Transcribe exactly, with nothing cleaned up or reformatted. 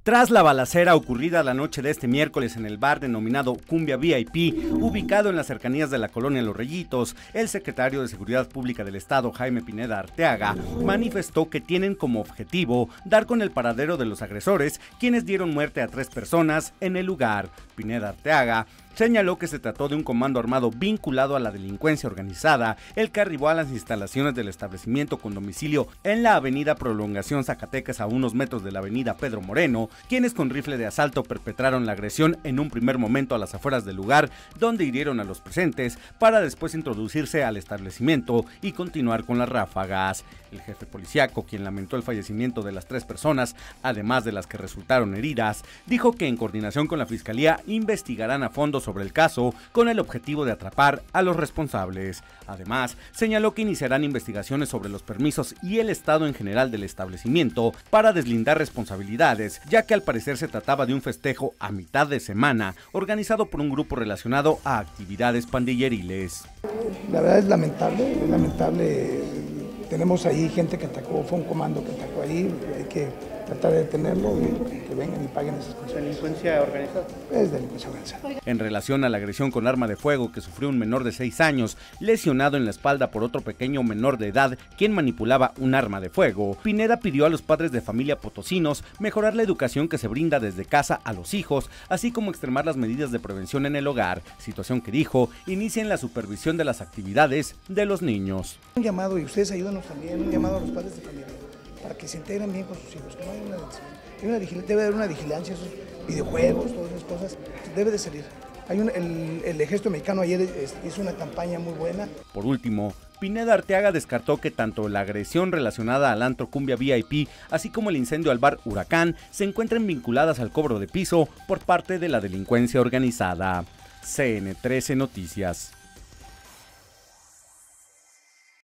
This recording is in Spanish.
Tras la balacera ocurrida la noche de este miércoles en el bar denominado Cumbia V I P, ubicado en las cercanías de la colonia Los Reyitos, el secretario de Seguridad Pública del Estado, Jaime Pineda Arteaga, manifestó que tienen como objetivo dar con el paradero de los agresores, quienes dieron muerte a tres personas en el lugar. Pineda Arteaga señaló que se trató de un comando armado vinculado a la delincuencia organizada, el que arribó a las instalaciones del establecimiento con domicilio en la avenida Prolongación Zacatecas a unos metros de la avenida Pedro Moreno, quienes con rifle de asalto perpetraron la agresión en un primer momento a las afueras del lugar, donde hirieron a los presentes, para después introducirse al establecimiento y continuar con las ráfagas. El jefe policíaco, quien lamentó el fallecimiento de las tres personas, además de las que resultaron heridas, dijo que en coordinación con la Fiscalía investigarán a fondo sobre el caso con el objetivo de atrapar a los responsables. Además, señaló que iniciarán investigaciones sobre los permisos y el estado en general del establecimiento para deslindar responsabilidades, ya que al parecer se trataba de un festejo a mitad de semana organizado por un grupo relacionado a actividades pandilleriles. La verdad es lamentable, es lamentable. Tenemos ahí gente que atacó, fue un comando que atacó ahí, hay que tratar de detenerlo y que vengan y paguen esas cosas. ¿Delincuencia organizada? Es delincuencia organizada. En relación a la agresión con arma de fuego que sufrió un menor de seis años, lesionado en la espalda por otro pequeño menor de edad, quien manipulaba un arma de fuego, Pineda pidió a los padres de familia potosinos mejorar la educación que se brinda desde casa a los hijos, así como extremar las medidas de prevención en el hogar, situación que dijo inicia en la supervisión de las actividades de los niños. Un llamado, y ustedes ayúdanos también, un llamado a los padres de familia, para que se integren bien con sus hijos, que no hay una, hay una vigilancia, debe haber una vigilancia, esos videojuegos, todas esas cosas, debe de salir. Hay un, el, el ejército mexicano ayer hizo una campaña muy buena. Por último, Pineda Arteaga descartó que tanto la agresión relacionada al antro Cumbia V I P, así como el incendio al bar Huracán, se encuentren vinculadas al cobro de piso por parte de la delincuencia organizada. C N trece Noticias.